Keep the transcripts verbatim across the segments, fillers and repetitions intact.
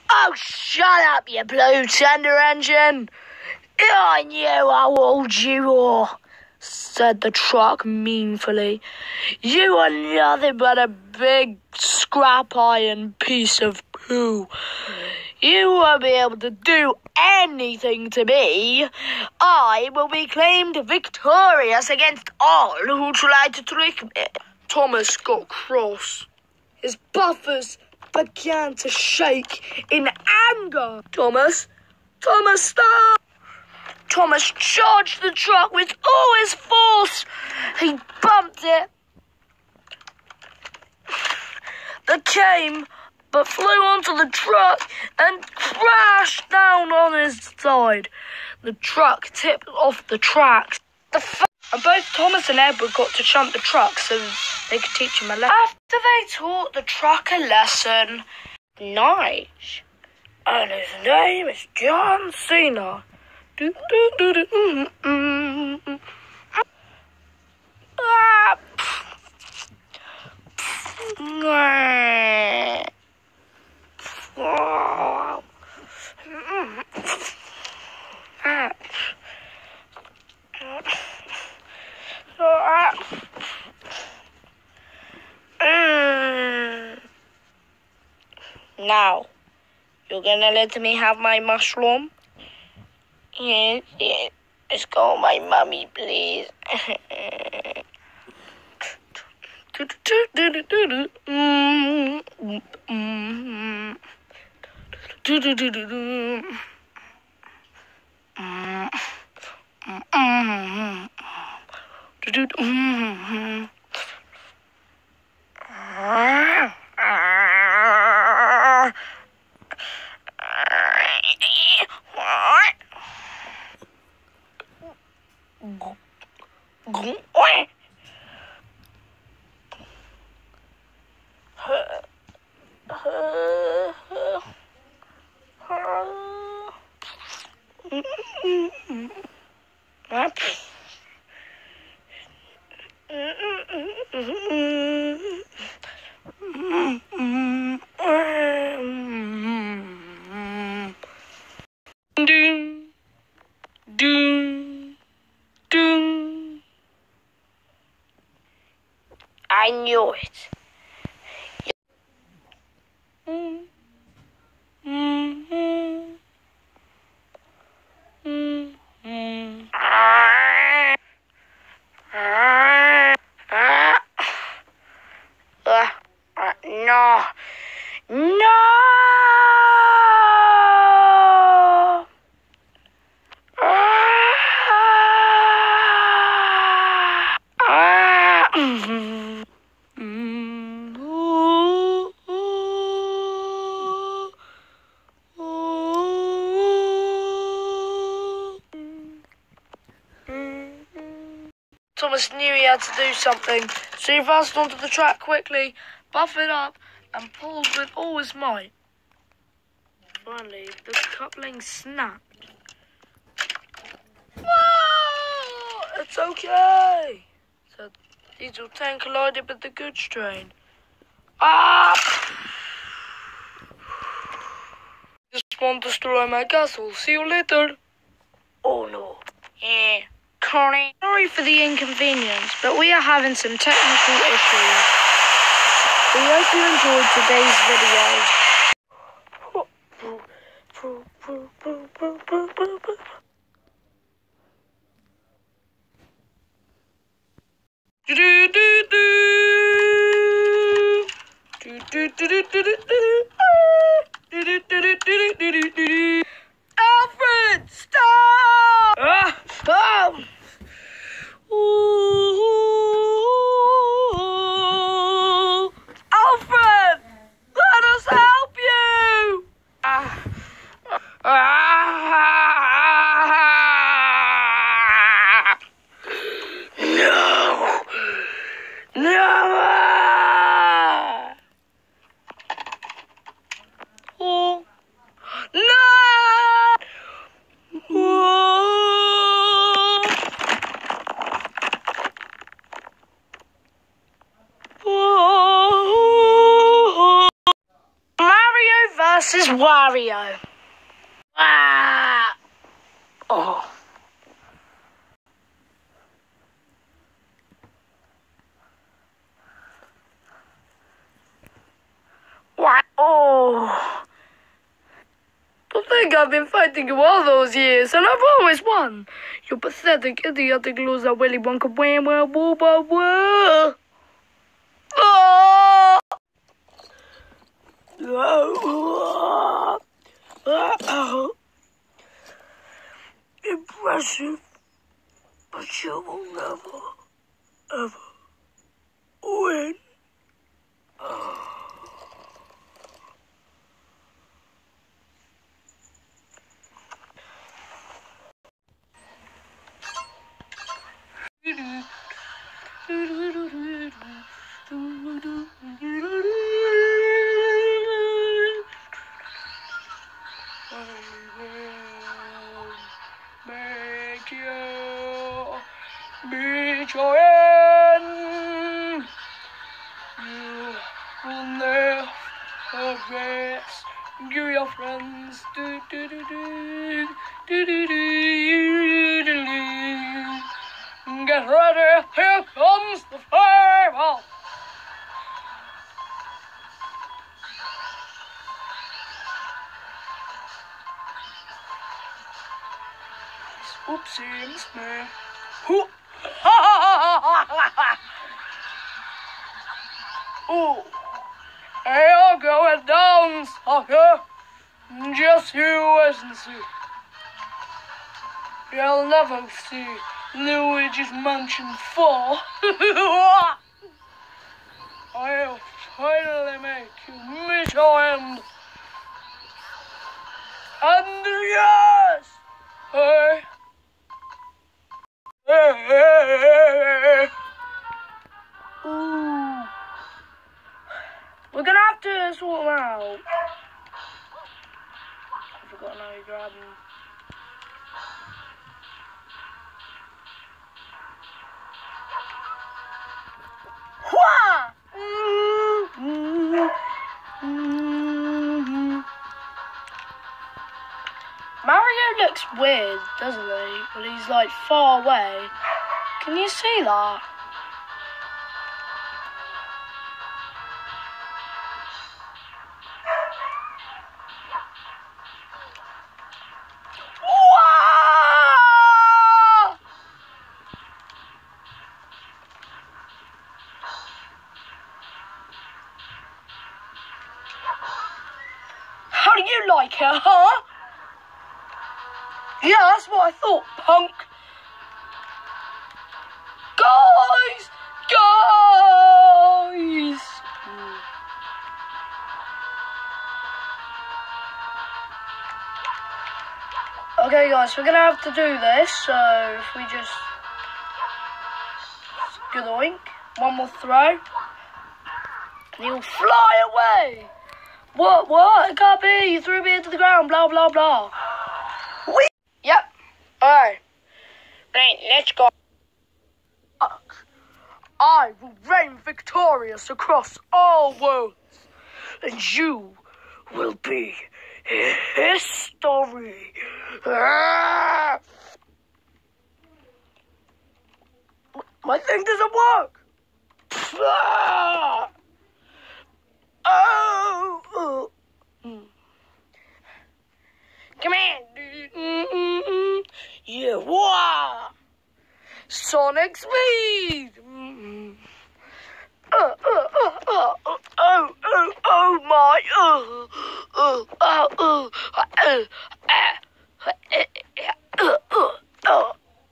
Oh, shut up, you blue tender engine. I knew how old you are, said the truck meaningfully. You are nothing but a big scrap iron piece of poo. You won't be able to do anything to me. I will be claimed victorious against all who try to trick me. Thomas got cross. His buffers began to shake in anger. Thomas, Thomas, stop! Thomas charged the truck with all his force. He bumped it. It came, but flew onto the truck and crashed down on his side. The truck tipped off the tracks. The f- and both Thomas and Edward got to jump the truck so they could teach him a lesson. After they taught the truck a lesson, nice. And his name is John Cena. Do, do, do, do, mm, mm, mm. Ah. Now, you're gonna let me have my mushroom? Yes, yes. Let's go, my mummy, please. I knew it. No. No. Thomas knew he had to do something, so he rushed onto the track quickly, buffeted up, and pulled with all his might. Finally, the coupling snapped. Whoa! It's okay, said Diesel ten, collided with the goods train. Ah! Just want to destroy my castle. See you later. Oh no. Yeah. Sorry for the inconvenience, but we are having some technical issues. We hope you enjoyed today's video. Alfred, stop! Ah, stop! Ooh, Alfred, let us help versus Wario. Ah! Oh. What? Oh. To think I've been fighting you all those years, and I've always won. You pathetic, idiotic loser, Willy Wonka, wah, wah, wah, wah, wah. Oh! Oh. Impressive, but you will never, ever win. Make you meet your end. You will never rest. You, your friends, do do do do do do do do do. Get ready, here comes the fireball. Oopsie, missed me. Hoo! Ha ha ha ha ha! Ooh! You're going down, sucker! Just you wait and see. You'll never see Luigi's Mansion four. I'll finally make you meet your end. And yes! Hey! Hey, hey, hey. Ooh. We're gonna have to sort them out. I forgot how you grab them. Wha! Mario looks weird, doesn't he? But he's like far away. Can you see that? How do you like her, huh? Yeah, that's what I thought, punk. Guys! Guys! Okay, guys, we're gonna have to do this, so if we just... Good oink. One more throw. And he'll fly away! What, what? It can't be! You threw me into the ground, blah, blah, blah. We Yep. Alright. Right, let's go. I will reign victorious across all worlds, and you will be history. Ah! My thing doesn't work. Ah! Oh! Oh. Mm. Come on, dude. Mm-mm-mm. Yeah, wow! Sonic speed! Mm-mm. Uh, uh, uh, uh, uh, oh, oh, oh my! Uh, uh, uh, uh, uh, uh, uh, uh, uh, uh,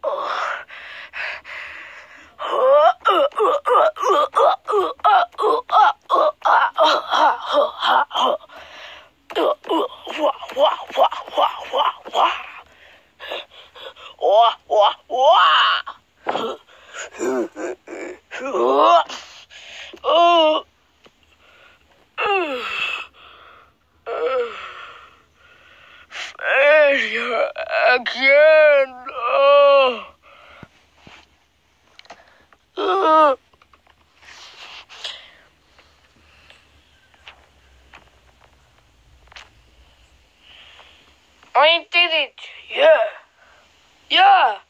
failure again. Oh. Uh. I did it. Yeah. Yeah.